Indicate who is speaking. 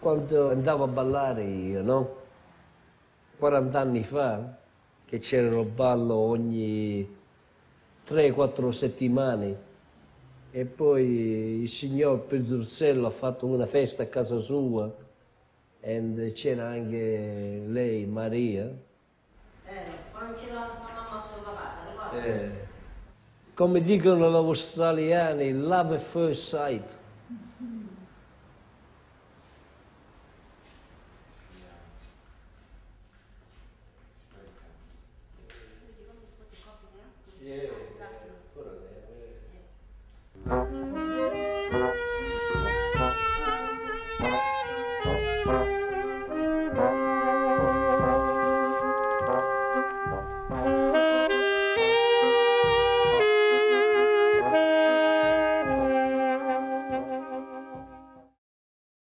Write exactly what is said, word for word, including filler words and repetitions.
Speaker 1: quando andavo a ballare io, no? quaranta anni fa, che c'era il ballo ogni tre quattro settimane, e poi il signor Pedruzzello ha fatto una festa a casa sua, e c'era anche lei, Maria.
Speaker 2: Eh, quando c'era questa mamma sopravvata, ricordi?
Speaker 1: Eh, come dicono gli australiani, love at first sight.